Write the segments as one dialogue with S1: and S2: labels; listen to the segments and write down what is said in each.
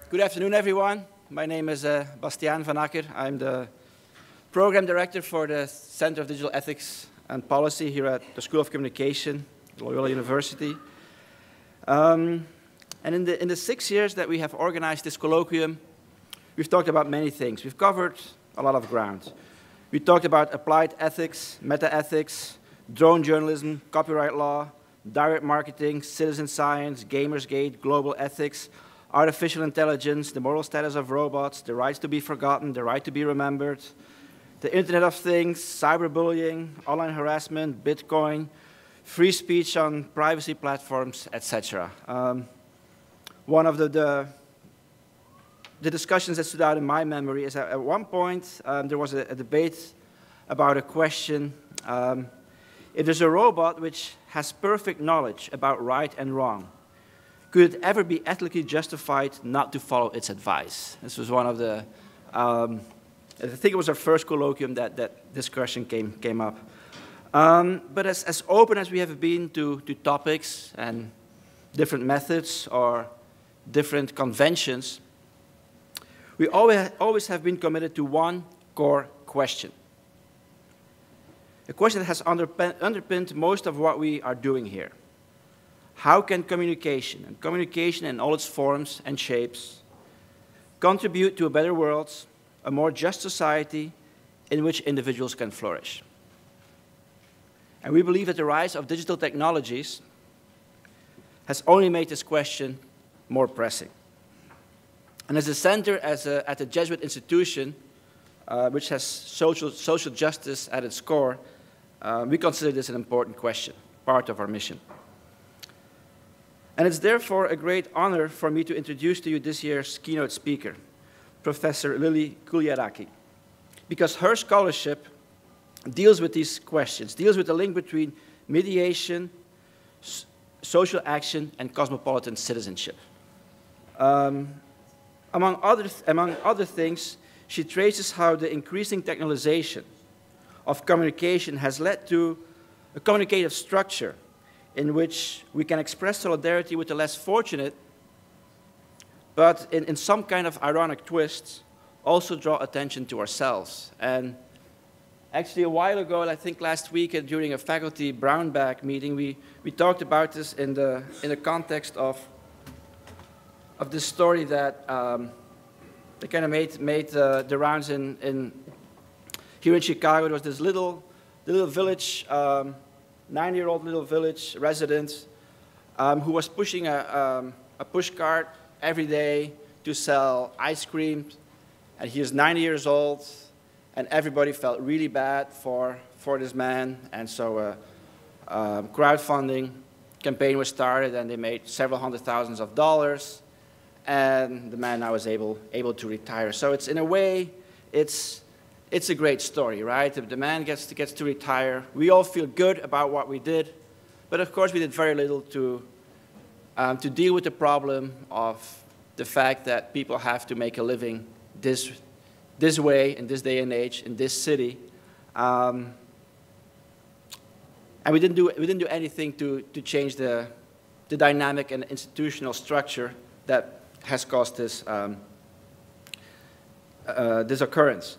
S1: Good afternoon, everyone. My name is Bastiaan van Akker. I'm the Program Director for the Center of Digital Ethics and Policy here at the School of Communication, Loyola University. And in the 6 years that we have organized this colloquium, we've talked about many things. We've covered a lot of ground. We talked about applied ethics, meta-ethics, drone journalism, copyright law, direct marketing, citizen science, Gamersgate, global ethics, artificial intelligence, the moral status of robots, the rights to be forgotten, the right to be remembered, the Internet of Things, cyberbullying, online harassment, Bitcoin, free speech on privacy platforms, etc. One of the discussions that stood out in my memory is that at one point there was a debate about a question, if there's a robot which has perfect knowledge about right and wrong, could it ever be ethically justified not to follow its advice? This was one of the, I think it was our first colloquium that this question came up. But as open as we have been to topics and different methods or different conventions, we always have been committed to one core question. A question that has underpinned most of what we are doing here. How can communication, and communication in all its forms and shapes, contribute to a better world, a more just society in which individuals can flourish? And we believe that the rise of digital technologies has only made this question more pressing. And as a center, at a Jesuit institution, which has social justice at its core, we consider this an important question, part of our mission. And it's therefore a great honor for me to introduce to you this year's keynote speaker, Professor Lillie Chouliaraki, because her scholarship deals with these questions, deals with the link between mediation, social action, and cosmopolitan citizenship. Among other things, she traces how the increasing technologization of communication has led to a communicative structure in which we can express solidarity with the less fortunate, but in some kind of ironic twist, also draw attention to ourselves. And actually, a while ago, I think last week during a faculty brown bag meeting, we talked about this in the context of this story that kind of made the rounds here in Chicago. There was this little village, 9-year-old little village resident who was pushing a push cart every day to sell ice cream, and he was 90 years old, and everybody felt really bad for this man, and so a crowdfunding campaign was started, and they made several $100,000s, and the man now is able to retire. So it's, in a way, it's a great story, right? The man gets to retire. We all feel good about what we did, but of course we did very little to deal with the problem of the fact that people have to make a living this way, in this day and age, in this city. And we didn't do anything to change the dynamic and institutional structure that has caused this this occurrence.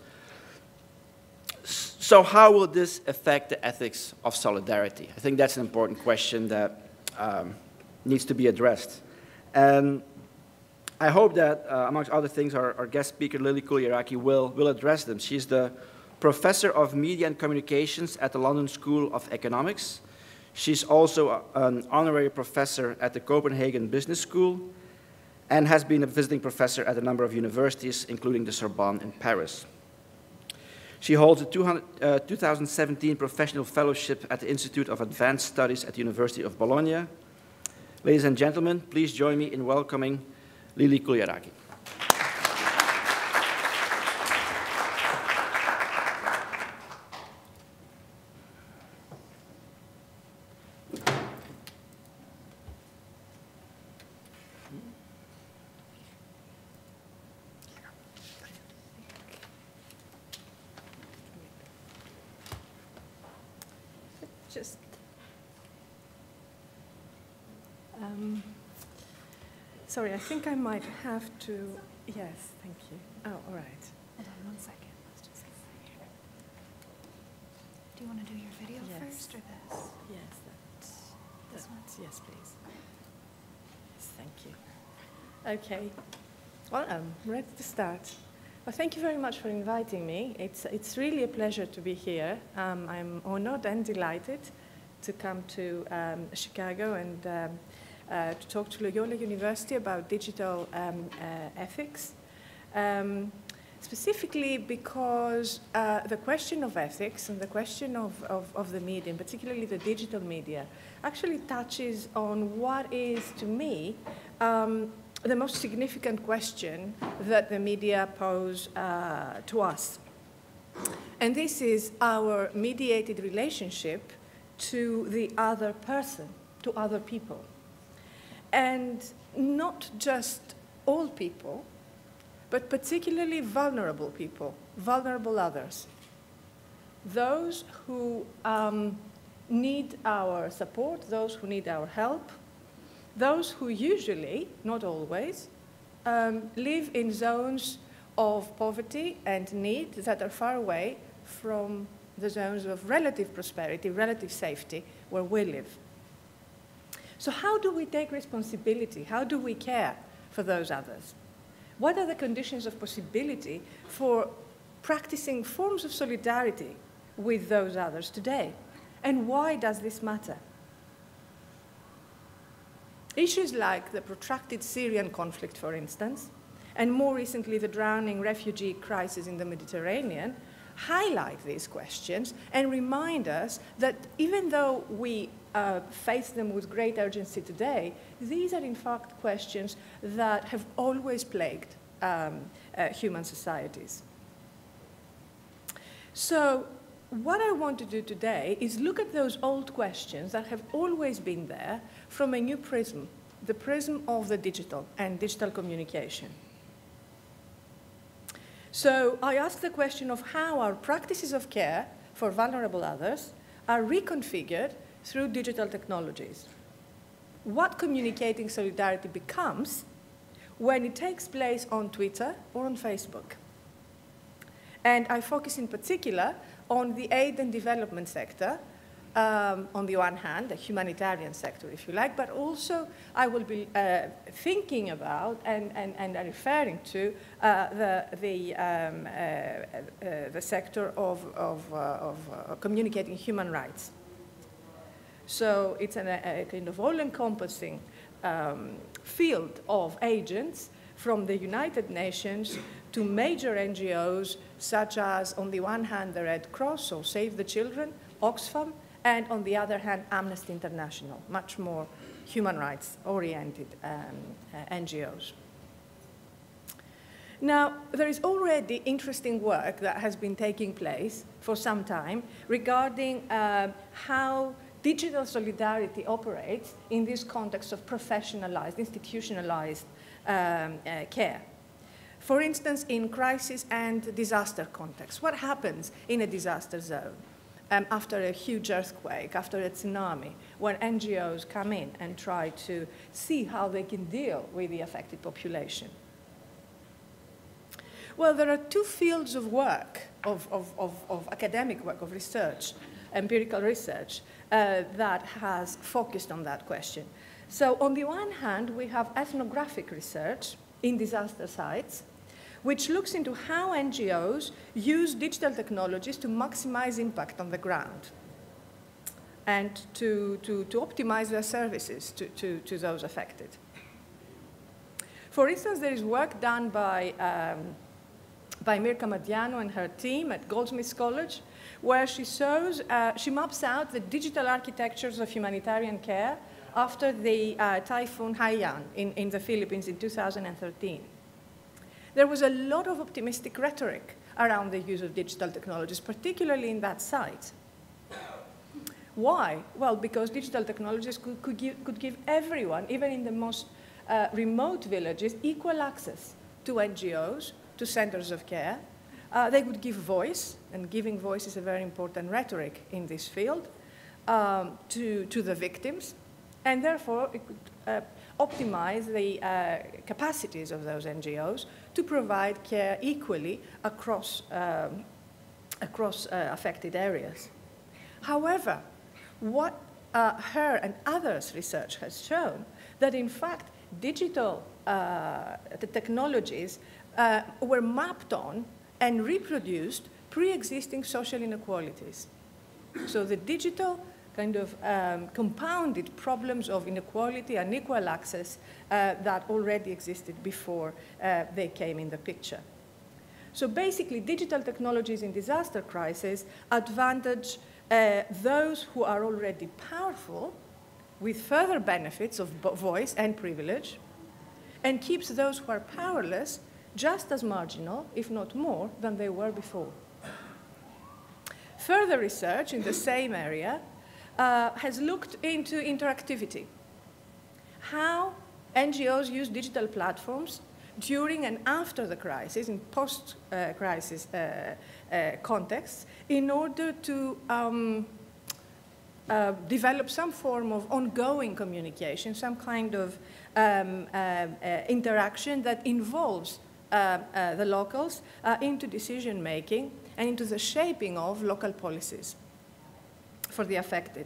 S1: So how will this affect the ethics of solidarity? I think that's an important question that needs to be addressed. And I hope that, amongst other things, our guest speaker, Lillie Chouliaraki, will address them. She's the Professor of Media and Communications at the London School of Economics. She's also an honorary professor at the Copenhagen Business School and has been a visiting professor at a number of universities, including the Sorbonne in Paris. She holds a 2017 professional fellowship at the Institute of Advanced Studies at the University of Bologna. Ladies and gentlemen, please join me in welcoming Lillie Chouliaraki.
S2: Sorry, I think I might have to, yes, thank you. Oh, all right.
S3: Hold on 1 second. Let's just get right here. Do you want to do your video first or this?
S2: Yes,
S3: This one?
S2: yes, please. Yes, thank you. Okay. Well, I'm ready to start. Well, thank you very much for inviting me. It's really a pleasure to be here. I'm honored and delighted to come to Chicago and to talk to Loyola University about digital ethics. Specifically because the question of ethics and the question of the media, and particularly the digital media, actually touches on what is, to me, the most significant question that the media pose to us. And this is our mediated relationship to the other person, to other people. And not just all people, but particularly vulnerable people, vulnerable others. Those who need our support, those who need our help, those who usually, not always, live in zones of poverty and need that are far away from the zones of relative prosperity, relative safety, where we live. So how do we take responsibility? How do we care for those others? What are the conditions of possibility for practicing forms of solidarity with those others today? And why does this matter? Issues like the protracted Syrian conflict, for instance, and more recently the drowning refugee crisis in the Mediterranean, highlight these questions and remind us that even though we face them with great urgency today, these are in fact questions that have always plagued human societies. So what I want to do today is look at those old questions that have always been there from a new prism, the prism of the digital and digital communication. So I ask the question of how our practices of care for vulnerable others are reconfigured through digital technologies. What communicating solidarity becomes when it takes place on Twitter or on Facebook. And I focus in particular on the aid and development sector, on the one hand, the humanitarian sector, if you like, but also I will be thinking about and referring to the sector of communicating human rights. So it's a kind of all-encompassing field of agents from the United Nations to major NGOs, such as, on the one hand, the Red Cross, or Save the Children, Oxfam, and on the other hand, Amnesty International, much more human rights-oriented NGOs. Now, there is already interesting work that has been taking place for some time regarding how digital solidarity operates in this context of professionalized, institutionalized care. For instance, in crisis and disaster context, what happens in a disaster zone after a huge earthquake, after a tsunami, when NGOs come in and try to see how they can deal with the affected population? Well, there are two fields of work, of academic work, of research, empirical research, that has focused on that question. So on the one hand, we have ethnographic research in disaster sites, which looks into how NGOs use digital technologies to maximize impact on the ground and to optimize their services to those affected. For instance, there is work done by Mirka Madiano and her team at Goldsmiths College, where she shows, she maps out the digital architectures of humanitarian care after the Typhoon Haiyan in the Philippines in 2013. There was a lot of optimistic rhetoric around the use of digital technologies, particularly in that site. Why? Well, because digital technologies could give everyone, even in the most remote villages, equal access to NGOs, to centers of care. They would give voice, and giving voice is a very important rhetoric in this field, to the victims, and therefore it could optimize the capacities of those NGOs to provide care equally across affected areas. However, what her and others' research has shown that in fact digital technologies were mapped on and reproduced pre-existing social inequalities. So the digital kind of compounded problems of inequality and equal access that already existed before they came in the picture. So basically, digital technologies in disaster crisis advantage those who are already powerful with further benefits of voice and privilege, and keeps those who are powerless just as marginal, if not more, than they were before. Further research in the same area has looked into interactivity, how NGOs use digital platforms during and after the crisis, in post-crisis contexts, in order to develop some form of ongoing communication, some kind of interaction that involves the locals into decision-making and into the shaping of local policies for the affected.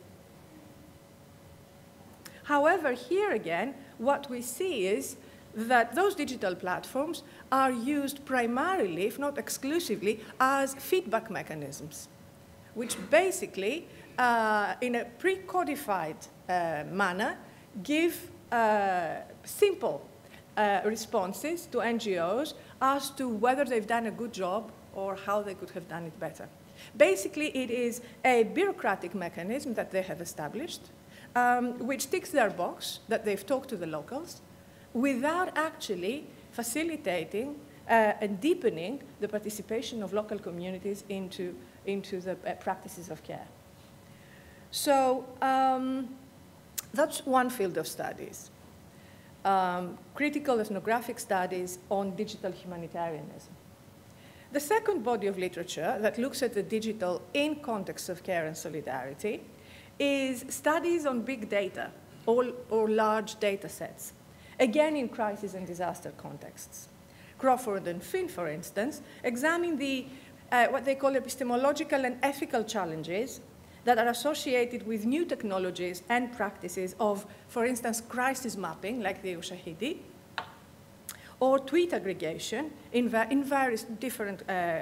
S2: However, here again, what we see is that those digital platforms are used primarily, if not exclusively, as feedback mechanisms, which basically, in a pre-codified manner, give simple responses to NGOs as to whether they've done a good job or how they could have done it better. Basically, it is a bureaucratic mechanism that they have established, which ticks their box that they've talked to the locals, without actually facilitating and deepening the participation of local communities into the practices of care. So that's one field of studies, critical ethnographic studies on digital humanitarianism. The second body of literature that looks at the digital in context of care and solidarity is studies on big data or large data sets, again in crisis and disaster contexts. Crawford and Finn, for instance, examine the, what they call epistemological and ethical challenges that are associated with new technologies and practices of, for instance, crisis mapping, like the Ushahidi, or tweet aggregation in various different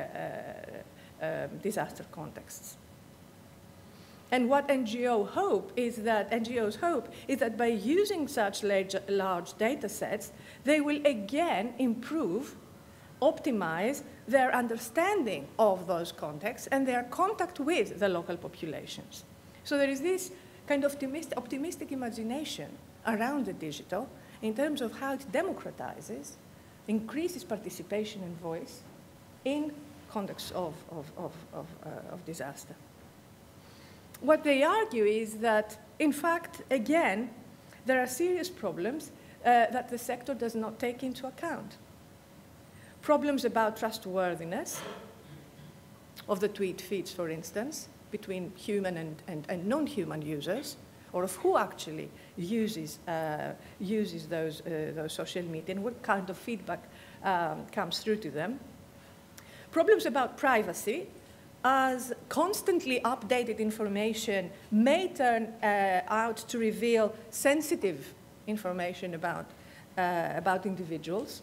S2: disaster contexts. And what NGOs hope is that by using such large data sets, they will again improve, optimize their understanding of those contexts and their contact with the local populations. So there is this kind of optimistic imagination around the digital in terms of how it democratizes, increases participation and voice in contexts of disaster. What they argue is that, in fact, again, there are serious problems that the sector does not take into account. Problems about trustworthiness of the tweet feeds, for instance, between human and non-human users, or of who actually uses those social media and what kind of feedback comes through to them. Problems about privacy, as constantly updated information may turn out to reveal sensitive information about individuals.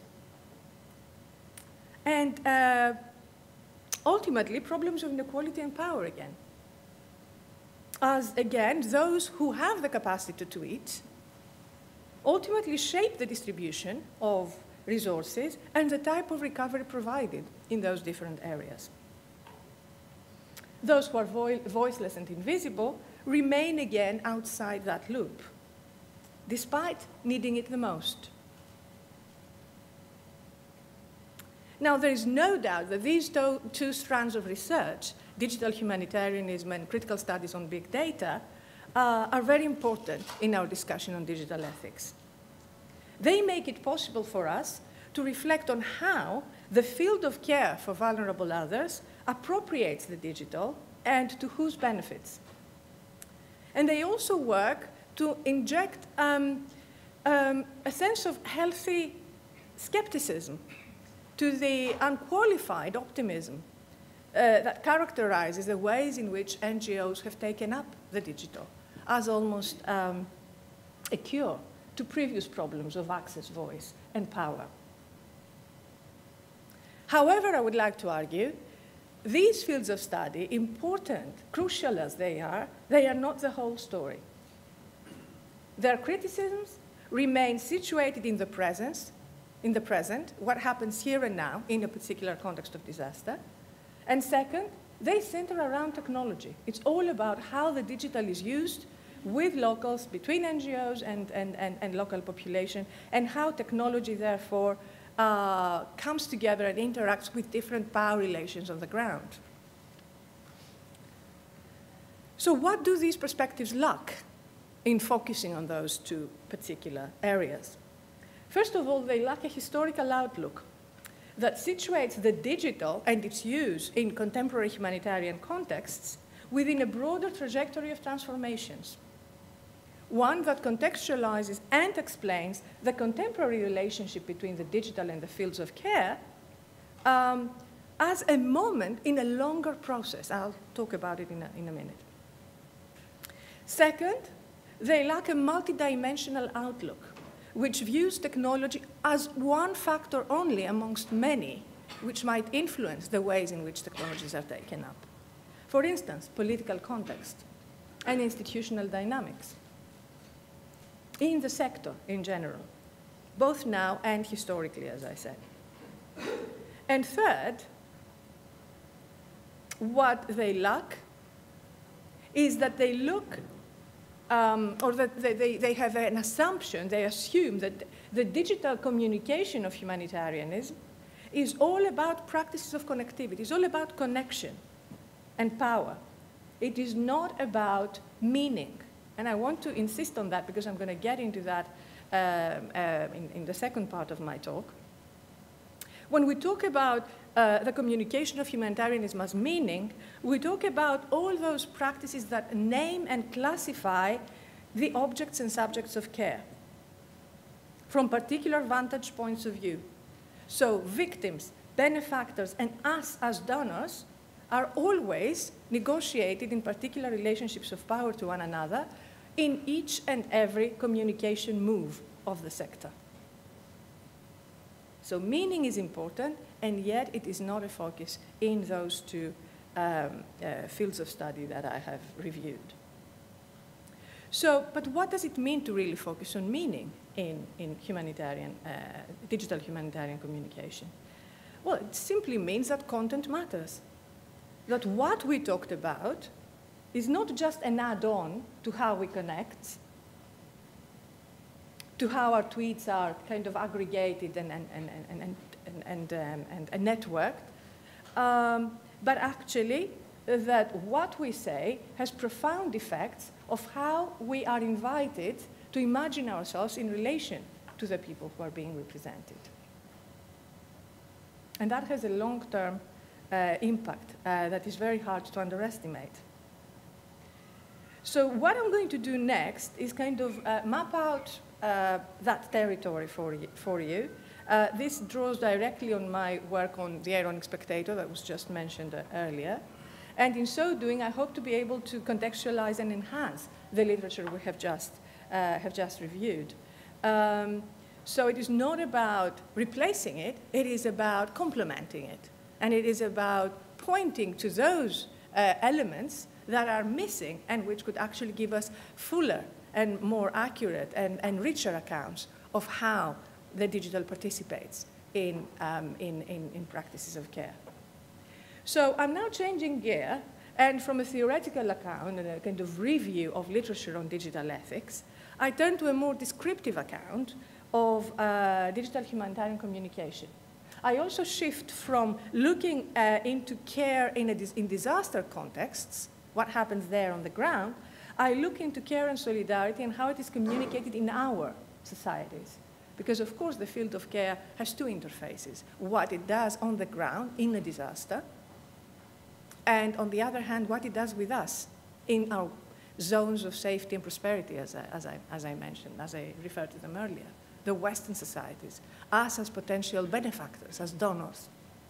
S2: And ultimately, problems of inequality and power again. As, again, those who have the capacity to tweet ultimately shape the distribution of resources and the type of recovery provided in those different areas. Those who are voiceless and invisible remain again outside that loop, despite needing it the most. Now, there is no doubt that these two strands of research, digital humanitarianism and critical studies on big data, are very important in our discussion on digital ethics. They make it possible for us to reflect on how the field of care for vulnerable others appropriates the digital and to whose benefits. And they also work to inject a sense of healthy skepticism to the unqualified optimism that characterizes the ways in which NGOs have taken up the digital as almost a cure to previous problems of access, voice, and power. However, I would like to argue, these fields of study, important, crucial as they are not the whole story. Their criticisms remain situated in the present, what happens here and now in a particular context of disaster. And second, they center around technology. It's all about how the digital is used with locals, between NGOs and local population, and how technology, therefore, comes together and interacts with different power relations on the ground. So what do these perspectives lack in focusing on those two particular areas? First of all, they lack a historical outlook that situates the digital and its use in contemporary humanitarian contexts within a broader trajectory of transformations. One that contextualizes and explains the contemporary relationship between the digital and the fields of care as a moment in a longer process. I'll talk about it in a minute. Second, they lack a multidimensional outlook, which views technology as one factor only amongst many, which might influence the ways in which technologies are taken up. For instance, political context and institutional dynamics in the sector in general, both now and historically, as I said. And third, what they lack is that they look, or that they have an assumption, they assume that the digital communication of humanitarianism is all about practices of connectivity, it's all about connection and power. It is not about meaning. And I want to insist on that because I'm going to get into that in the second part of my talk. When we talk about the communication of humanitarianism as meaning, we talk about all those practices that name and classify the objects and subjects of care from particular vantage points of view. So victims, benefactors, and us as donors are always negotiated in particular relationships of power to one another in each and every communication move of the sector. So meaning is important, and yet it is not a focus in those two fields of study that I have reviewed. So, but what does it mean to really focus on meaning in humanitarian, digital humanitarian communication? Well, it simply means that content matters. That what we talked about is not just an add-on to how we connect, to how our tweets are kind of aggregated and networked, but actually that what we say has profound effects of how we are invited to imagine ourselves in relation to the people who are being represented. And that has a long-term impact that is very hard to underestimate. So what I'm going to do next is kind of map out that territory for you. This draws directly on my work on the ironic spectator that was just mentioned earlier. And in so doing, I hope to be able to contextualize and enhance the literature we have just reviewed. So it is not about replacing it, it is about complementing it. And it is about pointing to those elements that are missing and which could actually give us fuller and more accurate and richer accounts of how the digital participates in practices of care. So I'm now changing gear, and from a theoretical account and a kind of review of literature on digital ethics, I turn to a more descriptive account of digital humanitarian communication. I also shift from looking into care in disaster contexts, what happens there on the ground. I look into care and solidarity and how it is communicated in our societies. Because, of course, the field of care has two interfaces, what it does on the ground in a disaster, and on the other hand, what it does with us in our zones of safety and prosperity, as I mentioned, as I referred to them earlier, the Western societies, us as potential benefactors, as donors.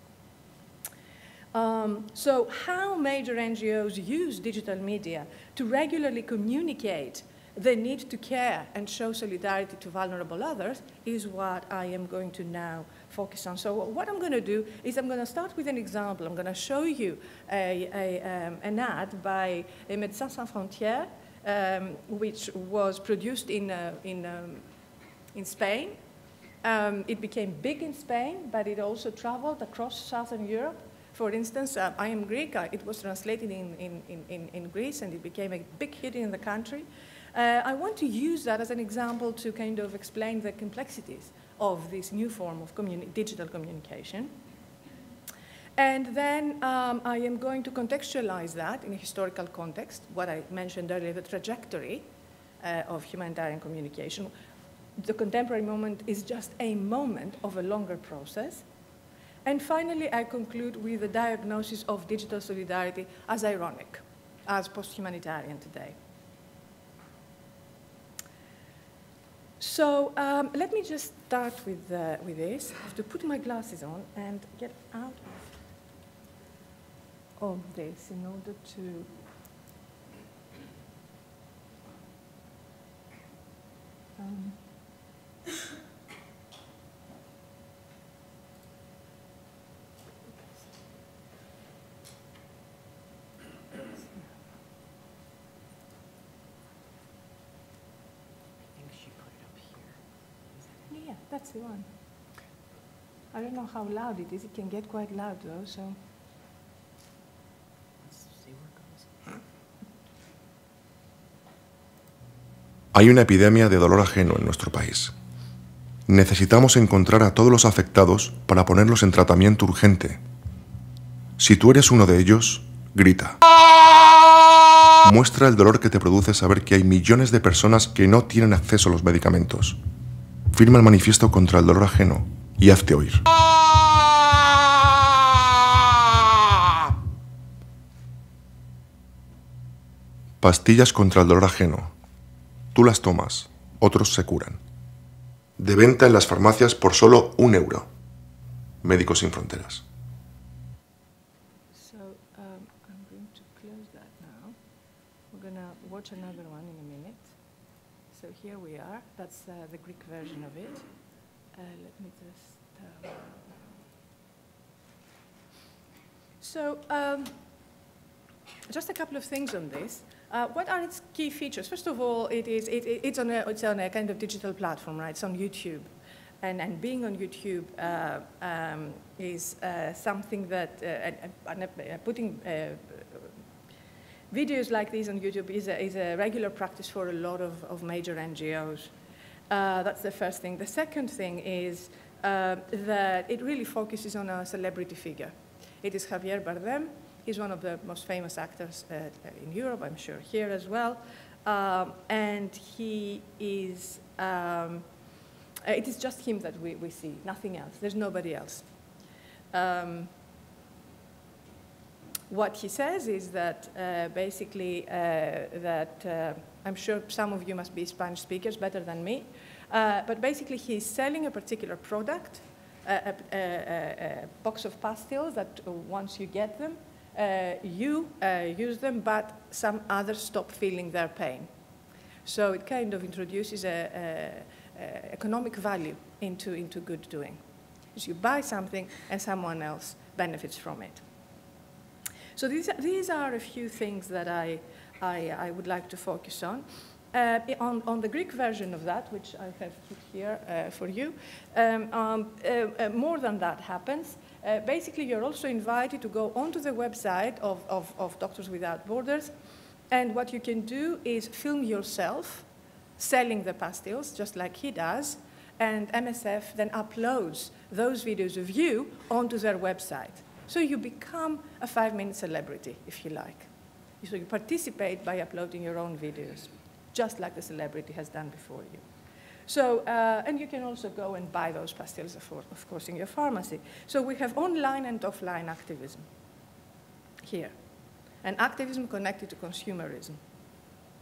S2: So how major NGOs use digital media to regularly communicate the need to care and show solidarity to vulnerable others is what I am going to now focus on. So what I'm going to do is I'm going to start with an example. I'm going to show you an ad by Médecins Sans Frontières, which was produced in Spain. It became big in Spain, but it also traveled across Southern Europe. For instance, I am Greek. It was translated in Greece, and it became a big hit in the country. I want to use that as an example to kind of explain the complexities of this new form of digital communication. And then I am going to contextualize that in a historical context, what I mentioned earlier, the trajectory of humanitarian communication. The contemporary moment is just a moment of a longer process. And finally, I conclude with the diagnosis of digital solidarity as ironic, as post-humanitarian today. So let me just start with this. I have to put my glasses on and get out of this in order to... Yeah, that's the one. I don't know how loud it is. It can get quite loud, though, so... Let's see where it goes.
S4: Hay una epidemia de dolor ajeno en nuestro país. Necesitamos encontrar a todos los afectados para ponerlos en tratamiento urgente. Si tú eres uno de ellos, grita. Muestra el dolor que te produce saber que hay millones de personas que no tienen acceso a los medicamentos. Firma el manifiesto contra el dolor ajeno y hazte oír. Pastillas contra el dolor ajeno. Tú las tomas, otros se curan. De venta en las farmacias por solo €1. Médicos Sin Fronteras.
S2: So I'm going to close that now. We're going to watch another one in a minute. So here we are. That's the Greek version of it. Let me just... So just a couple of things on this. What are its key features? First of all, it's on a kind of digital platform, right? It's on YouTube. And being on YouTube is something that putting videos like these on YouTube is a regular practice for a lot of major NGOs. That's the first thing. The second thing is that it really focuses on a celebrity figure. It is Javier Bardem. He's one of the most famous actors in Europe, I'm sure here as well. And he is, it is just him that we see, nothing else. There's nobody else. What he says is that basically I'm sure some of you must be Spanish speakers better than me, but basically he's selling a particular product, a box of pastilles that once you get them, you use them, but some others stop feeling their pain. So it kind of introduces economic value into good doing. So you buy something and someone else benefits from it. So these are a few things that I would like to focus on. On the Greek version of that, which I have put here for you, more than that happens. Basically, you're also invited to go onto the website of Doctors Without Borders, and what you can do is film yourself selling the pastilles, just like he does, and MSF then uploads those videos of you onto their website. So you become a 5-minute celebrity, if you like. So you participate by uploading your own videos, just like the celebrity has done before you. So, and you can also go and buy those pastilles, of course, in your pharmacy. So we have online and offline activism here, and activism connected to consumerism.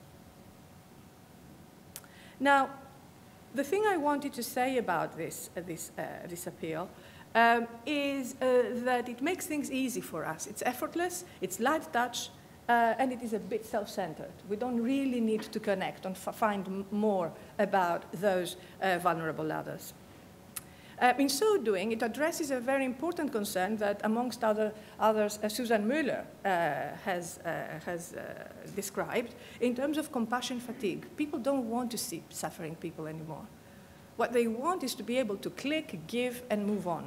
S2: Now, the thing I wanted to say about this appeal is that it makes things easy for us. It's effortless, it's light touch, and it is a bit self-centered. We don't really need to connect and find more about those vulnerable others. In so doing, it addresses a very important concern that, amongst others, Susan Müller has described in terms of compassion fatigue. People don't want to see suffering people anymore. What they want is to be able to click, give, and move on.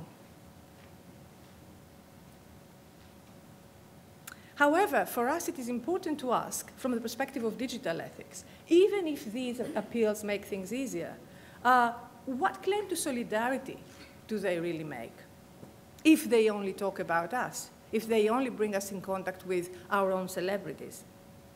S2: However, for us, it is important to ask, from the perspective of digital ethics, even if these appeals make things easier, what claim to solidarity do they really make? If they only talk about us, if they only bring us in contact with our own celebrities.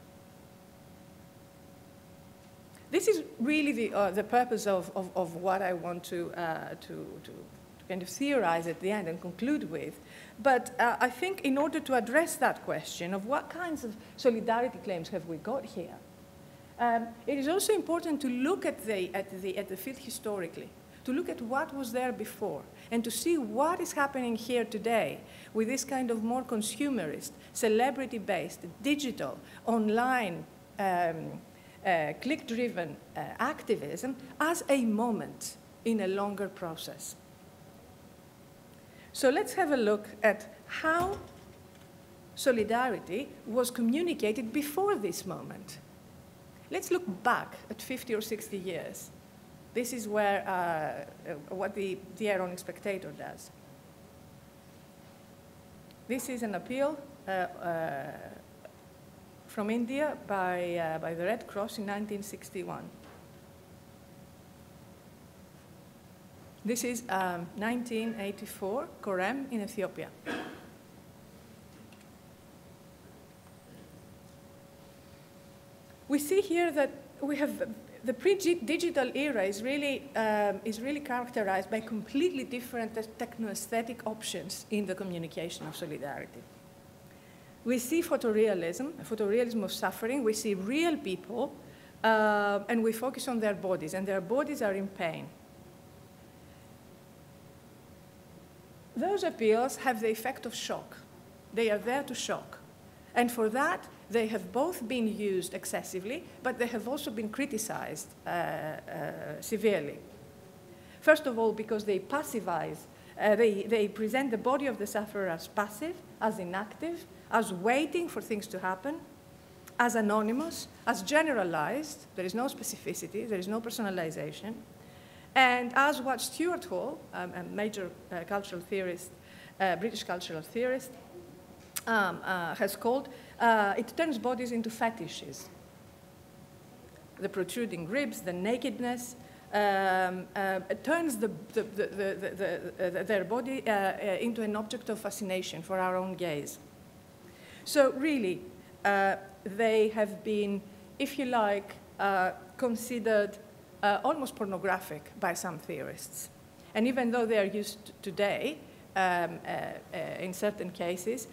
S2: This is really the purpose of what I want to kind of theorize at the end and conclude with. But I think in order to address that question of what kinds of solidarity claims have we got here, it is also important to look at the field historically, to look at what was there before, and to see what is happening here today with this kind of more consumerist, celebrity-based, digital, online, click-driven activism as a moment in a longer process. So let's have a look at how solidarity was communicated before this moment. Let's look back at 50 or 60 years. This is where what the ironic Spectator does. This is an appeal from India by the Red Cross in 1961. This is 1984, Korem in Ethiopia. We see here that we have the pre-digital era is really characterized by completely different techno-aesthetic options in the communication of solidarity. We see photorealism of suffering. We see real people, and we focus on their bodies, and their bodies are in pain. Those appeals have the effect of shock. They are there to shock. And for that, they have both been used excessively, but they have also been criticized severely. First of all, because they passivize, they present the body of the sufferer as passive, as inactive, as waiting for things to happen, as anonymous, as generalized. There is no specificity, there is no personalization. And as what Stuart Hall, a major cultural theorist, British cultural theorist, has called, it turns bodies into fetishes. The protruding ribs, the nakedness, it turns their body into an object of fascination for our own gaze. So really, they have been, if you like, considered almost pornographic by some theorists. And even though they are used today, in certain cases,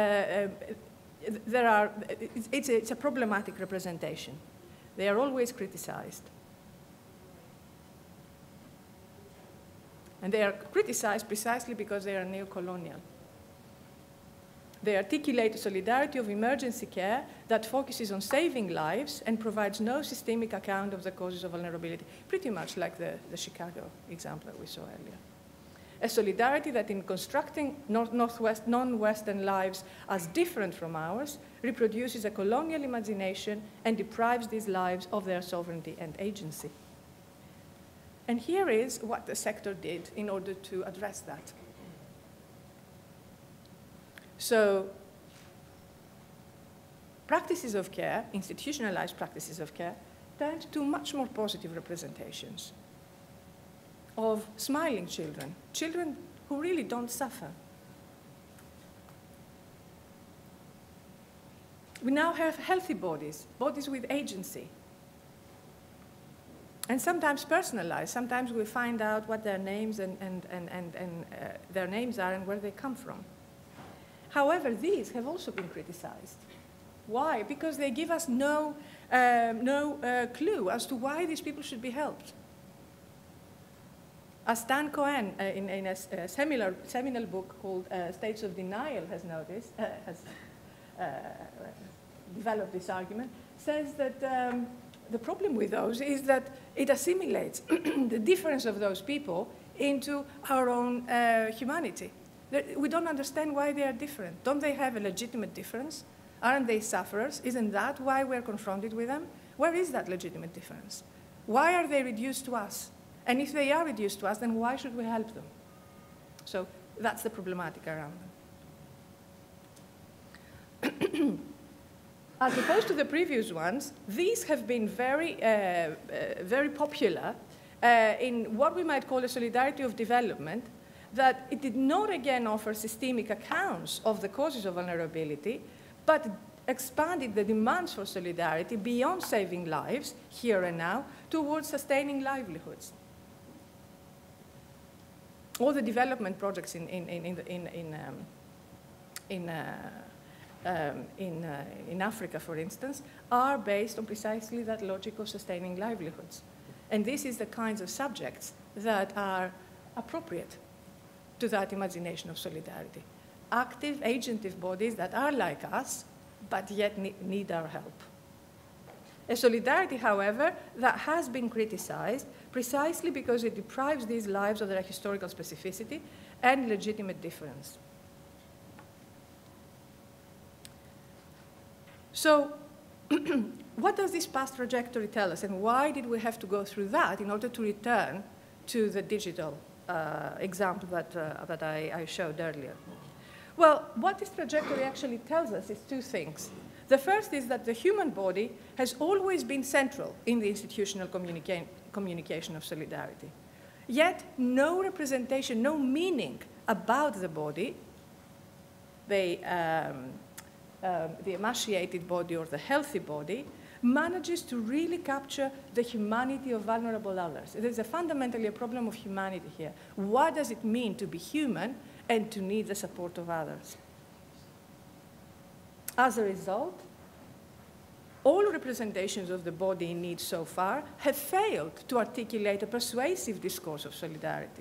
S2: it's a problematic representation. They are always criticized. And they are criticized precisely because they are neo-colonial. They articulate a solidarity of emergency care that focuses on saving lives and provides no systemic account of the causes of vulnerability, pretty much like the Chicago example that we saw earlier. A solidarity that in constructing non-Western lives as different from ours reproduces a colonial imagination and deprives these lives of their sovereignty and agency. And here is what the sector did in order to address that. So practices of care, institutionalized practices of care, turned to much more positive representations of smiling children, children who really don't suffer. We now have healthy bodies, bodies with agency. And sometimes personalized. Sometimes we find out what their names their names are and where they come from. However, these have also been criticized. Why? Because they give us no clue as to why these people should be helped. As Stan Cohen, in a seminal book called States of Denial, has noticed, has developed this argument, says that the problem with those is that it assimilates the difference of those people into our own humanity. We don't understand why they are different. Don't they have a legitimate difference? Aren't they sufferers? Isn't that why we're confronted with them? Where is that legitimate difference? Why are they reduced to us? And if they are reduced to us, then why should we help them? So that's the problematic around them. As opposed to the previous ones, these have been very, very popular in what we might call a solidarity of development, that it did not again offer systemic accounts of the causes of vulnerability, but expanded the demands for solidarity beyond saving lives, here and now, towards sustaining livelihoods. All the development projects in Africa, for instance, are based on precisely that logic of sustaining livelihoods. And this is the kinds of subjects that are appropriate to that imagination of solidarity. Active, agentive bodies that are like us, but yet need our help. A solidarity, however, that has been criticized precisely because it deprives these lives of their historical specificity and legitimate difference. So, what does this past trajectory tell us, and why did we have to go through that in order to return to the digital example that I showed earlier? Well, what this trajectory actually tells us is two things. The first is that the human body has always been central in the institutional communication of solidarity. Yet, no representation, no meaning about the body, the emaciated body or the healthy body, manages to really capture the humanity of vulnerable others. There's fundamentally a problem of humanity here. What does it mean to be human and to need the support of others? As a result, all representations of the body in need so far have failed to articulate a persuasive discourse of solidarity.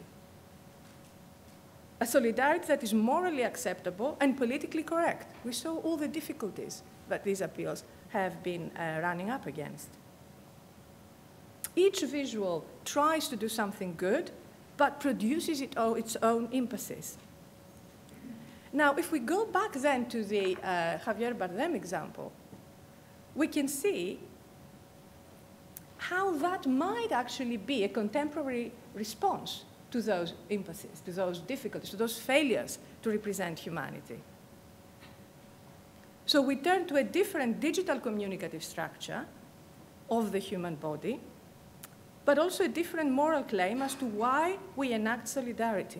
S2: A solidarity that is morally acceptable and politically correct. We saw all the difficulties that these appeals have been running up against. Each visual tries to do something good, but produces its own emphasis. Now, if we go back then to the Javier Bardem example, we can see how that might actually be a contemporary response to those emphases, to those difficulties, to those failures to represent humanity. So we turn to a different digital communicative structure of the human body, but also a different moral claim as to why we enact solidarity.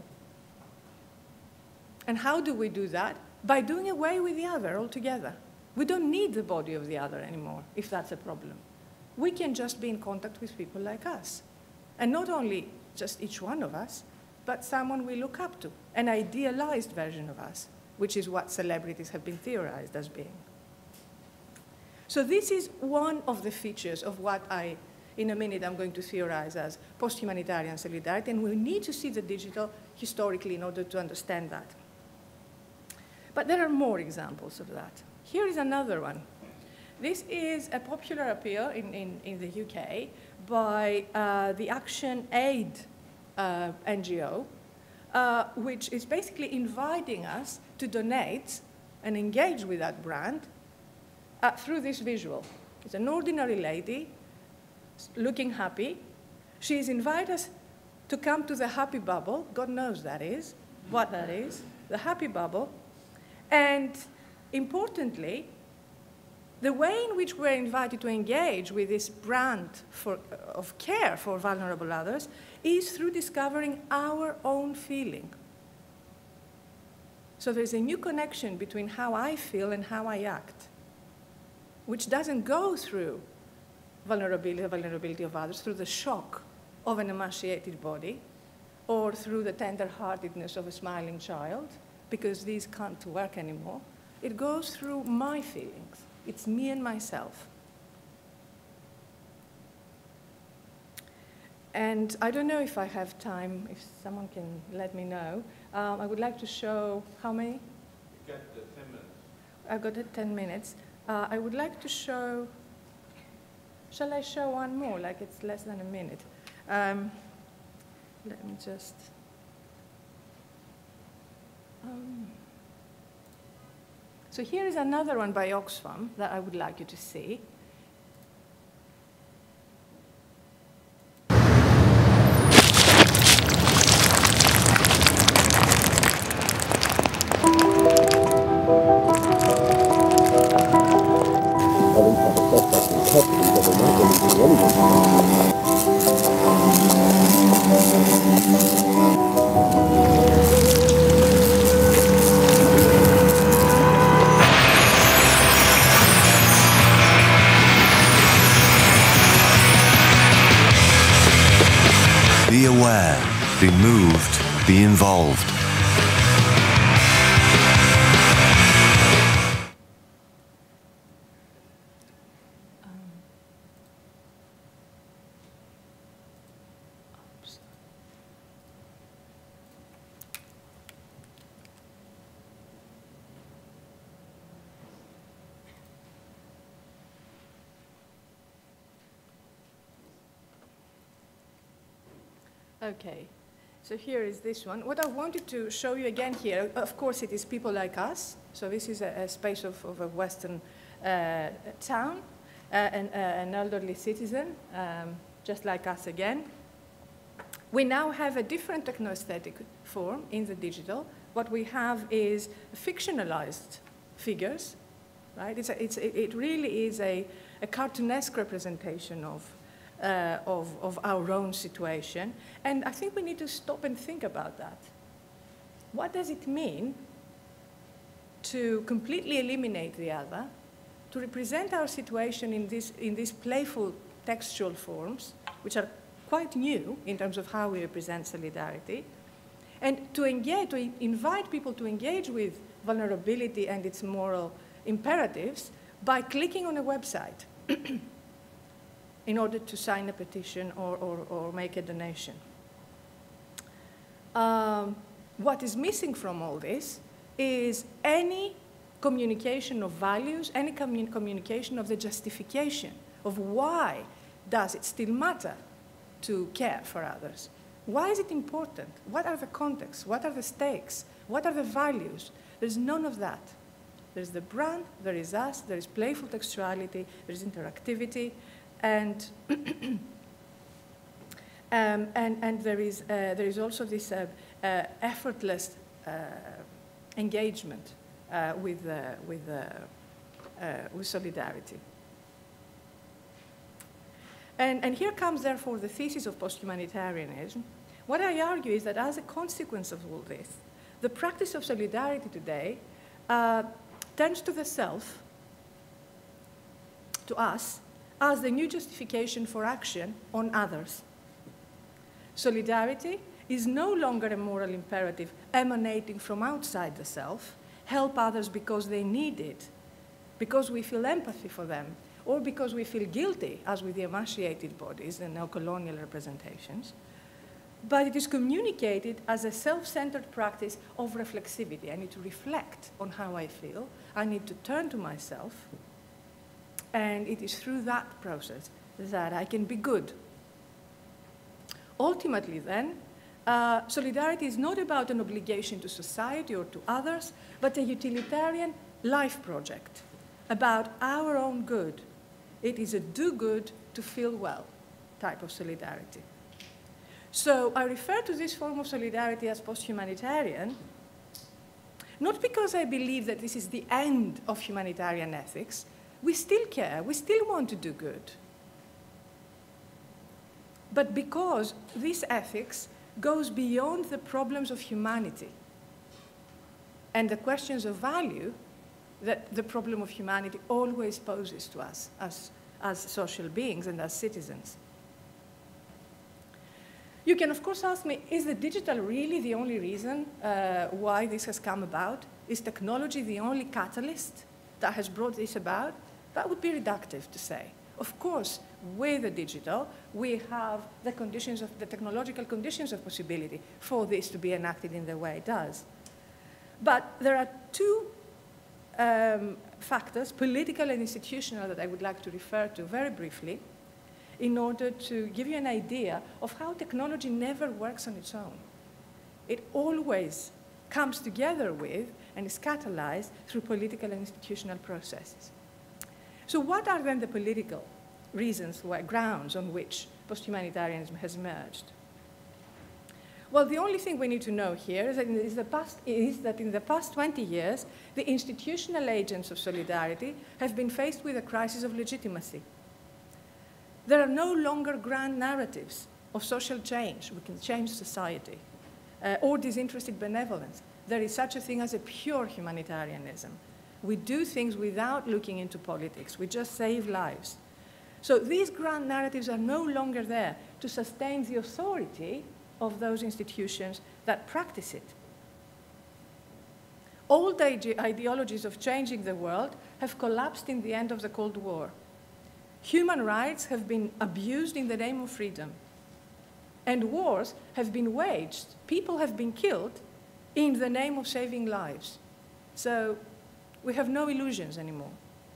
S2: And how do we do that? By doing away with the other altogether. We don't need the body of the other anymore, if that's a problem. We can just be in contact with people like us. And not only just each one of us, but someone we look up to, an idealized version of us, which is what celebrities have been theorized as being. So this is one of the features of what in a minute, I'm going to theorize as post-humanitarian solidarity, and we need to see the digital historically in order to understand that. But there are more examples of that. Here is another one. This is a popular appeal in the UK by the Action Aid NGO, which is basically inviting us to donate and engage with that brand through this visual. It's an ordinary lady looking happy. She's invited us to come to the happy bubble. God knows that is, what that is, the happy bubble. And importantly, the way in which we're invited to engage with this brand of care for vulnerable others is through discovering our own feeling. So there's a new connection between how I feel and how I act, which doesn't go through vulnerability of others, through the shock of an emaciated body, or through the tender-heartedness of a smiling child, because these can't work anymore. It goes through my feelings. It's me and myself. And I don't know if I have time, if someone can let me know. I would like to show, how many?
S5: You got 10 minutes.
S2: I've got 10 minutes. I would like to show, shall I show one more, like it's less than a minute? Let me just, so here is another one by Oxfam that I would like you to see.
S6: Be aware, be moved, be involved.
S2: Okay, so here is this one. What I wanted to show you again here, of course, it is people like us. So this is a space of a Western town, an elderly citizen, just like us again. We now have a different techno-aesthetic form in the digital. What we have is fictionalized figures, right? It really is a cartoonesque representation of our own situation. And I think we need to stop and think about that. What does it mean to completely eliminate the other, to represent our situation in these playful textual forms, which are quite new in terms of how we represent solidarity, and to engage, to invite people to engage with vulnerability and its moral imperatives by clicking on a website in order to sign a petition or make a donation. What is missing from all this is any communication of values, any communication of the justification of why does it still matter to care for others. Why is it important? What are the contexts? What are the stakes? What are the values? There's none of that. There's the brand, there is us, there is playful textuality, there is interactivity, and there is also this effortless engagement with solidarity. And here comes, therefore, the thesis of post-humanitarianism. What I argue is that as a consequence of all this, the practice of solidarity today turns to the self, to us, as the new justification for action on others. Solidarity is no longer a moral imperative emanating from outside the self, help others because they need it, because we feel empathy for them, or because we feel guilty, as with the emaciated bodies and neocolonial representations, but it is communicated as a self-centered practice of reflexivity. I need to reflect on how I feel. I need to turn to myself. And it is through that process that I can be good. Ultimately, then, solidarity is not about an obligation to society or to others, but a utilitarian life project about our own good. It is a do good to feel well type of solidarity. So I refer to this form of solidarity as post-humanitarian, not because I believe that this is the end of humanitarian ethics. We still care, we still want to do good. But because this ethics goes beyond the problems of humanity and the questions of value that the problem of humanity always poses to us as social beings and as citizens. You can, of course, ask me, is the digital really the only reason why this has come about? Is technology the only catalyst that has brought this about? That would be reductive to say. Of course, with the digital, we have the conditions of the technological conditions of possibility for this to be enacted in the way it does. But there are two factors, political and institutional, that I would like to refer to very briefly in order to give you an idea of how technology never works on its own. It always comes together with and is catalyzed through political and institutional processes. So what are then the political reasons, grounds on which post-humanitarianism has emerged? Well, the only thing we need to know here is that in the past 20 years, the institutional agents of solidarity have been faced with a crisis of legitimacy. There are no longer grand narratives of social change. We can change society, or disinterested benevolence. There is such a thing as a pure humanitarianism. We do things without looking into politics. We just save lives. So these grand narratives are no longer there to sustain the authority of those institutions that practice it. Old ideologies of changing the world have collapsed in the end of the Cold War. Human rights have been abused in the name of freedom. And wars have been waged, people have been killed in the name of saving lives. So we have no illusions anymore.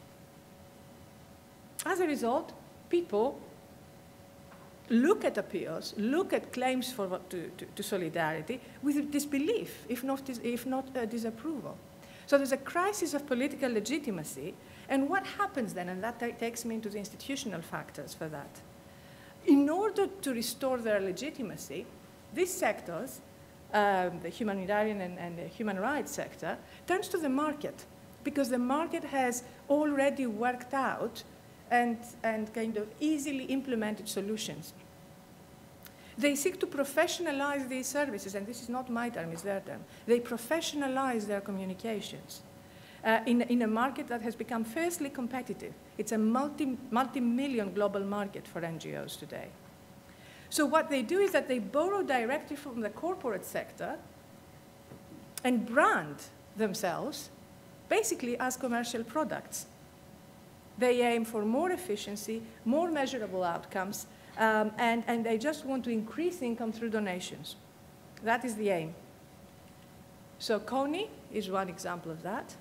S2: As a result, people look at appeals, look at claims to solidarity with disbelief, if not disapproval. So there's a crisis of political legitimacy, and what happens then, and that takes me into the institutional factors for that. In order to restore their legitimacy, these sectors, the humanitarian and the human rights sector, turns to the market, because the market has already worked out and kind of easily implemented solutions. They seek to professionalize these services, and this is not my term, it's their term. They professionalize their communications in a market that has become fiercely competitive. It's a multi-million global market for NGOs today. So what they do is that they borrow directly from the corporate sector and brand themselves basically as commercial products. They aim for more efficiency, more measurable outcomes, and they just want to increase income through donations. That is the aim. So Kony is one example of that.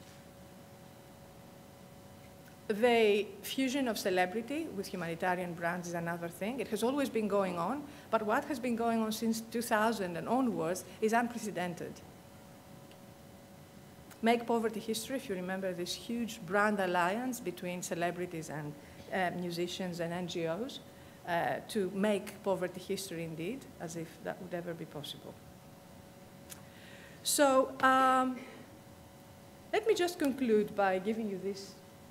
S2: The fusion of celebrity with humanitarian brands is another thing. It has always been going on, but what has been going on since 2000 and onwards is unprecedented. Make Poverty History, if you remember this huge brand alliance between celebrities and musicians and NGOs to make poverty history indeed, as if that would ever be possible. So let me just conclude by giving you this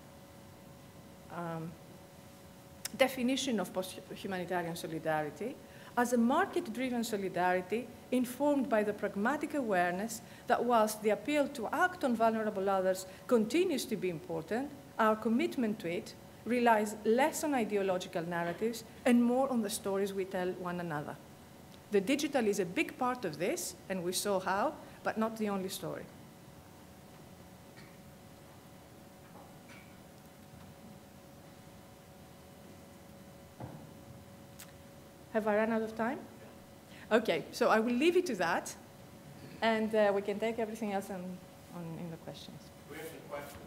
S2: definition of post-humanitarian solidarity as a market-driven solidarity informed by the pragmatic awareness that whilst the appeal to act on vulnerable others continues to be important, our commitment to it relies less on ideological narratives and more on the stories we tell one another. The digital is a big part of this, and we saw how, but not the only story. Have I run out of time? Okay, so I will leave it to that, and we can take everything else in the questions.
S5: We have some questions.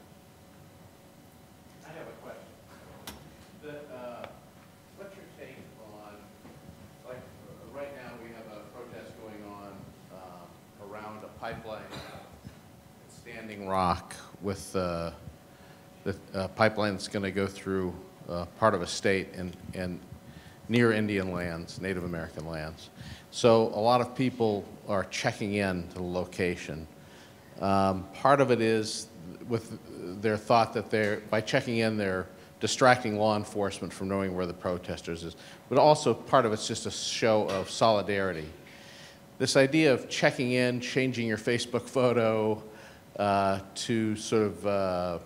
S5: I have a question. What's your take on, like, right now we have a protest going on around a pipeline at Standing Rock with the pipeline that's going to go through part of a state and near Indian lands, Native American lands. So a lot of people are checking in to the location. Part of it is with their thought that by checking in, they're distracting law enforcement from knowing where the protesters is. But also part of it's just a show of solidarity. This idea of checking in, changing your Facebook photo to sort of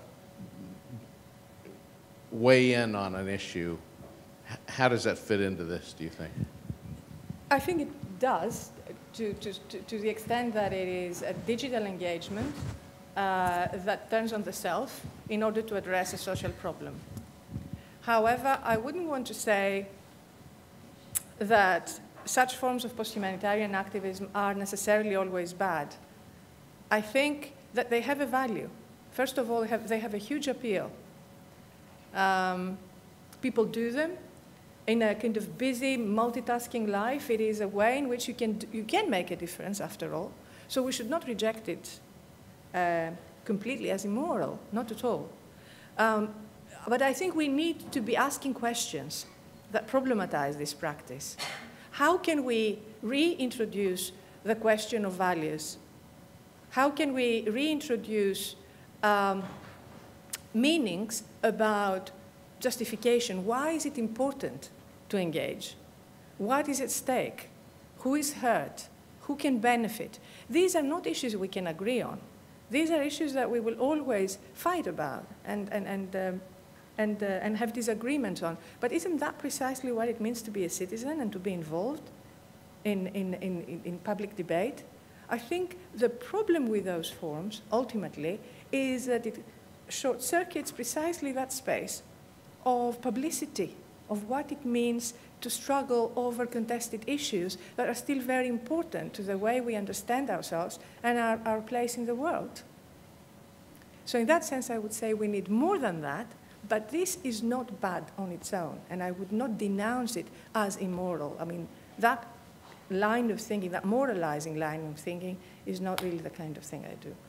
S5: weigh in on an issue, how does that fit into this, do you think?
S2: I think it does, to the extent that it is a digital engagement that turns on the self in order to address a social problem. However, I wouldn't want to say that such forms of post-humanitarian activism are necessarily always bad. I think that they have a value. First of all, they have a huge appeal. People do them in a kind of busy, multitasking life. It is a way in which you can make a difference, after all. So we should not reject it completely as immoral, not at all. But I think we need to be asking questions that problematize this practice. How can we reintroduce the question of values? How can we reintroduce meanings about justification? Why is it important to engage? What is at stake? Who is hurt? Who can benefit? These are not issues we can agree on. These are issues that we will always fight about and have disagreements on. But isn't that precisely what it means to be a citizen and to be involved in public debate? I think the problem with those forms, ultimately, is that it short-circuits precisely that space of publicity, of what it means to struggle over contested issues that are still very important to the way we understand ourselves and our place in the world. So in that sense, I would say we need more than that, but this is not bad on its own, and I would not denounce it as immoral. I mean, that line of thinking, that moralizing line of thinking, is not really the kind of thing I do.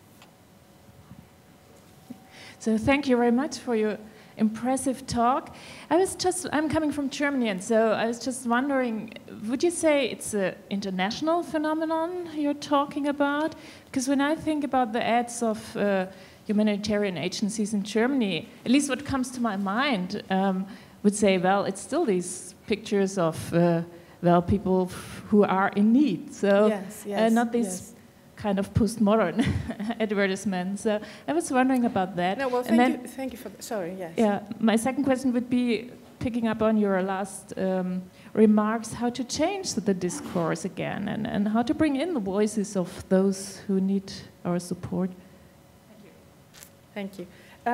S7: So thank you very much for your impressive talk. I'm coming from Germany, and so I was just wondering, would you say it's an international phenomenon you're talking about? Because when I think about the ads of humanitarian agencies in Germany, at least what comes to my mind would say, well, it's still these pictures of well, people who are in need. So not these kind of postmodern advertisements. So I was wondering about that.
S2: No, well, thank you for that. Sorry, yes.
S7: Yeah, my second question would be, picking up on your last remarks, how to change the discourse again and how to bring in the voices of those who need our support.
S2: Thank you.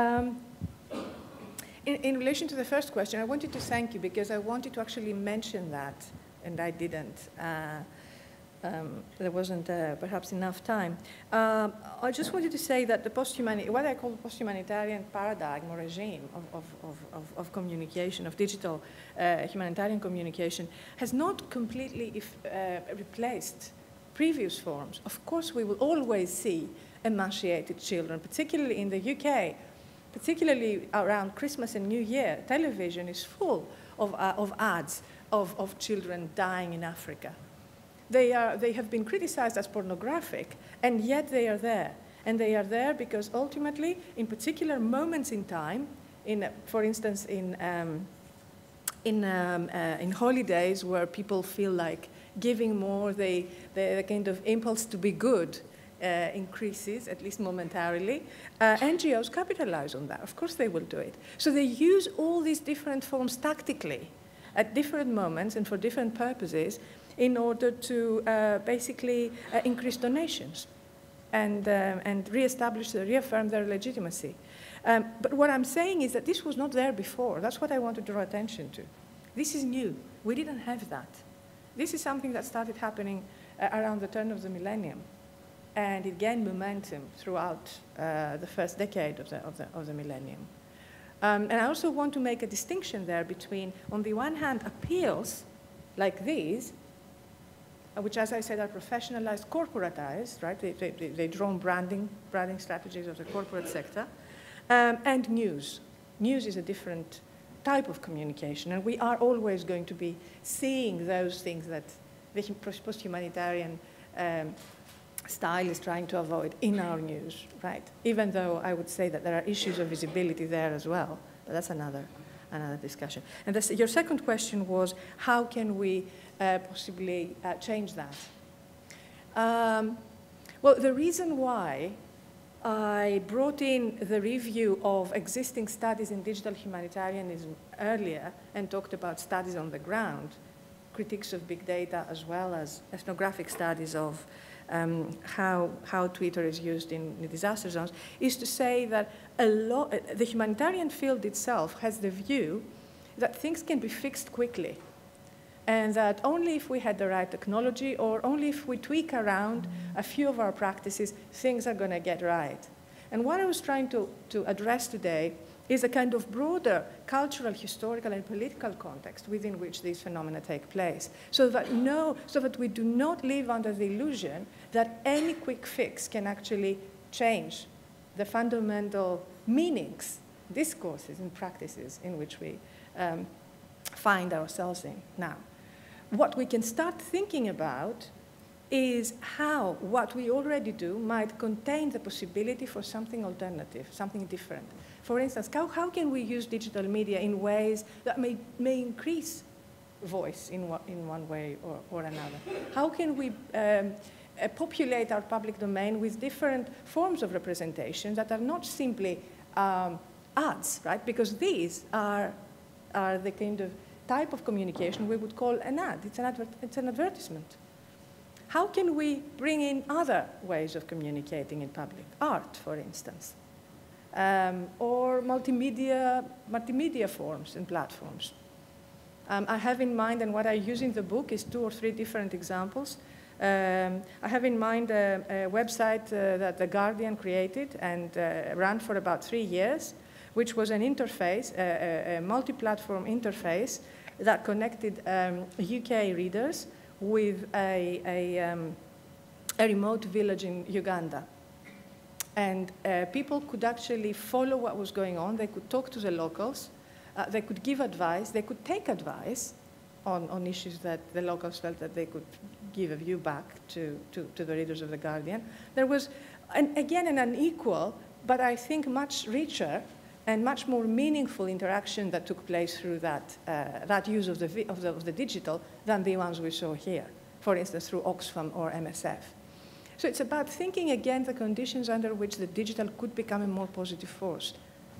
S2: In relation to the first question, I wanted to thank you because I wanted to actually mention that, and I didn't. There wasn't perhaps enough time. I just wanted to say that the what I call the post-humanitarian paradigm or regime of communication, of digital humanitarian communication, has not completely replaced previous forms. Of course, we will always see emaciated children, particularly in the UK, particularly around Christmas and New Year. Television is full of ads of children dying in Africa. They have been criticized as pornographic, and yet they are there. And they are there because ultimately, in particular moments in time, for instance, in holidays where people feel like giving more, the kind of impulse to be good increases, at least momentarily. NGOs capitalize on that. Of course they will do it. So they use all these different forms tactically at different moments and for different purposes in order to basically increase donations and reaffirm their legitimacy. But what I'm saying is that this was not there before. That's what I want to draw attention to. This is new. We didn't have that. This is something that started happening around the turn of the millennium. And it gained momentum throughout the first decade of the millennium. And I also want to make a distinction there between, on the one hand, appeals like these, which, as I said, are professionalized, corporatized, right? They draw on branding strategies of the corporate sector, and news. News is a different type of communication, and we are always going to be seeing those things that the post-humanitarian style is trying to avoid in our news, right? Even though I would say that there are issues of visibility there as well, but that's another discussion. And your second question was, how can we possibly change that? Well, the reason why I brought in the review of existing studies in digital humanitarianism earlier and talked about studies on the ground, critiques of big data, as well as ethnographic studies of how Twitter is used in the disaster zones, is to say that the humanitarian field itself has the view that things can be fixed quickly, and that only if we had the right technology or only if we tweak around a few of our practices, things are going to get right. And what I was trying to address today is a kind of broader cultural, historical, and political context within which these phenomena take place, so that we do not live under the illusion that any quick fix can actually change the fundamental meanings, discourses, and practices in which we find ourselves in now. What we can start thinking about is how what we already do might contain the possibility for something alternative, something different. For instance, how can we use digital media in ways that may increase voice in one way or another? How can we populate our public domain with different forms of representation that are not simply ads, right? Because these are the kind of type of communication we would call an ad. It's an advertisement. How can we bring in other ways of communicating in public? Art, for instance, or multimedia forms and platforms. I have in mind, and what I use in the book is 2 or 3 different examples. I have in mind a website that The Guardian created and ran for about 3 years, which was an interface, a multi-platform interface that connected UK readers with a remote village in Uganda. And people could actually follow what was going on. They could talk to the locals. They could give advice. They could take advice on issues that the locals felt that they could give a view back to the readers of The Guardian. There was, again, an unequal, but I think much richer and much more meaningful interaction that took place through that use of the digital than the ones we saw here, for instance, through Oxfam or MSF. So it's about thinking again the conditions under which the digital could become a more positive force.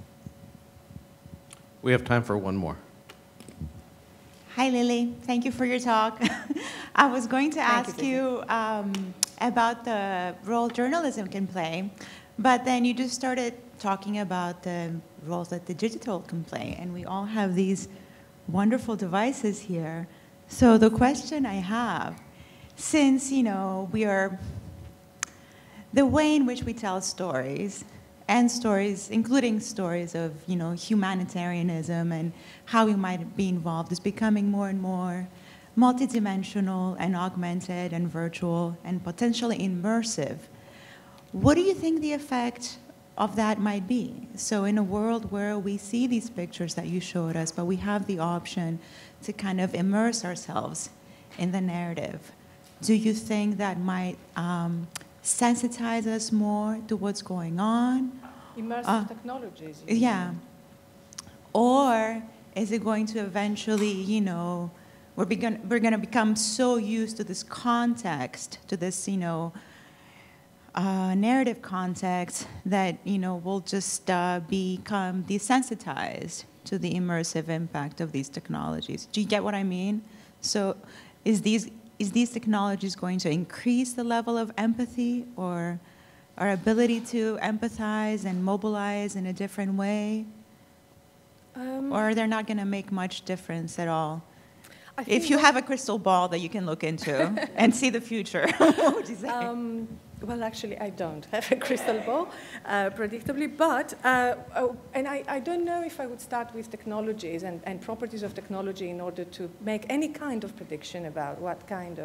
S5: We have time for one more.
S8: Hi, Lillie. Thank you for your talk. I was going to ask you about the role journalism can play, but then you just started talking about the roles that the digital can play, and we all have these wonderful devices here. So the question I have, since, we are, the way in which we tell stories, and stories, including stories of, humanitarianism and how we might be involved, is becoming more and more multidimensional and augmented and virtual and potentially immersive. What do you think the effect of that might be? So in a world where we see these pictures that you showed us, but we have the option to kind of immerse ourselves in the narrative, do you think that might sensitize us more to what's going on?
S2: Immersive technologies.
S8: Yeah. Or is it going to eventually, we're going to become so used to this context, to this, narrative context that, we'll just become desensitized to the immersive impact of these technologies. Do you get what I mean? So is these technologies going to increase the level of empathy or our ability to empathize and mobilize in a different way? Or they're not going to make much difference at all? If you have a crystal ball that you can look into and see the future, what would you say?
S2: Well, actually, I don't have a crystal ball, predictably, but, and I don't know if I would start with technologies and properties of technology in order to make any kind of prediction about what kind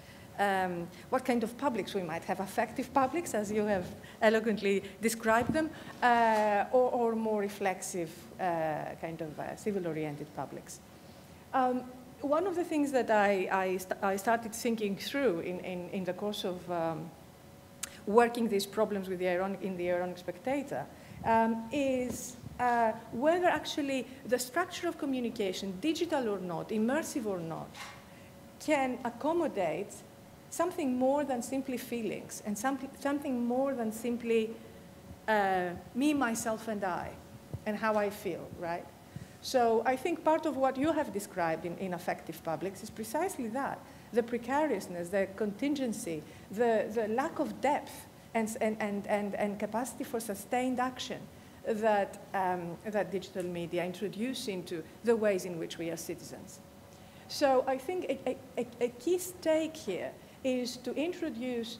S2: of publics we might have, affective publics, as you have eloquently described them, or more reflexive kind of civil-oriented publics. One of the things that I started thinking through in the course of working these problems with in the ironic Spectator is whether actually the structure of communication, digital or not, immersive or not, can accommodate something more than simply feelings and something more than simply me, myself, and I, and how I feel, right? So I think part of what you have described in affective publics is precisely that the precariousness, the contingency, the lack of depth and capacity for sustained action that, that digital media introduce into the ways in which we are citizens. So I think a key stake here is to introduce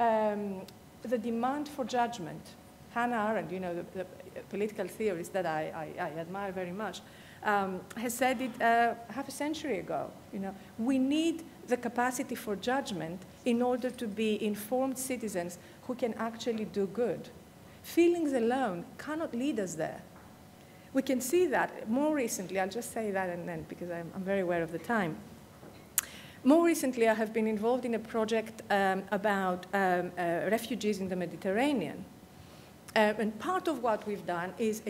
S2: the demand for judgment. Hannah Arendt, you know, the political theorist that I admire very much, has said it half a century ago. You know, we need the capacity for judgment in order to be informed citizens who can actually do good. Feelings alone cannot lead us there. We can see that more recently. I'll just say that and then, because I'm very aware of the time. More recently, I have been involved in a project about refugees in the Mediterranean. And part of what we've done is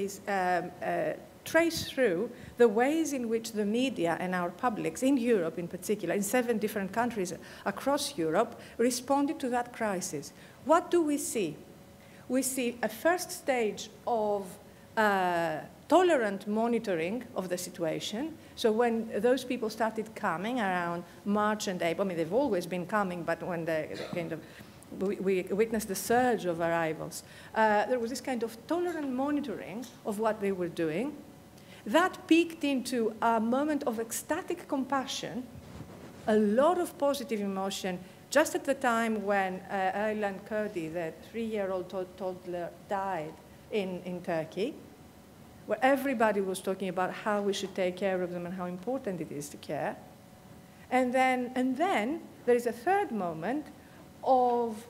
S2: trace through the ways in which the media and our publics, in Europe in particular, in 7 different countries across Europe, responded to that crisis. What do we see? We see a first stage of tolerant monitoring of the situation. So when those people started coming around March and April, I mean, they've always been coming, but when they kind of, we witnessed the surge of arrivals, there was this kind of tolerant monitoring of what they were doing. That peaked into a moment of ecstatic compassion, a lot of positive emotion, just at the time when Aylan Kurdi, the 3-year-old toddler, died in Turkey, where everybody was talking about how we should take care of them and how important it is to care. And then there is a third moment of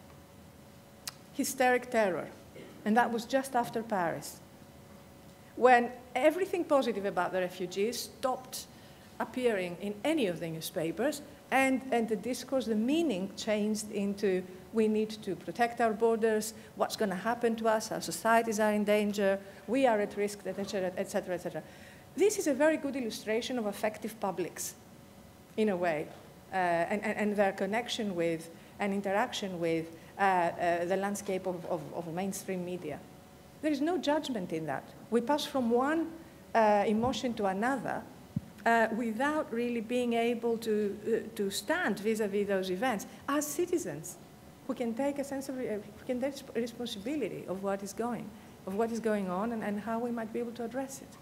S2: hysteric terror, and that was just after Paris, when everything positive about the refugees stopped appearing in any of the newspapers, and the discourse, the meaning changed into we need to protect our borders, what's going to happen to us, our societies are in danger, we are at risk, etc., etc., etc. This is a very good illustration of effective publics, in a way, and their connection with and interaction with the landscape of mainstream media. There is no judgment in that. We pass from one emotion to another without really being able to stand vis-a-vis those events as citizens who can take a sense of, who can take responsibility of what is going on and how we might be able to address it.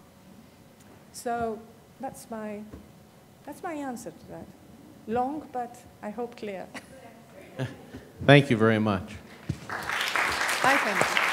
S2: So that's my answer to that. Long, but I hope clear.
S5: Thank you very much.
S2: Bye, thank you.